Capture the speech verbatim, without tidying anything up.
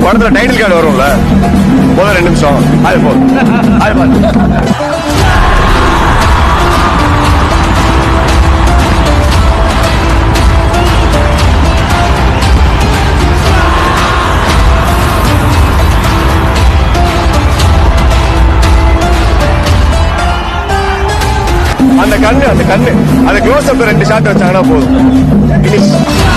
படத்துல title card வரும்ல, போதும் ரெண்டு நிமிஷம், அது போதும், அது பார்த்து அந்த கண்ணு அந்த கண்ணு அந்த க்ளோஸ் அப் ரெண்டு ஷாட் வச்சாங்கன்னா போதும்.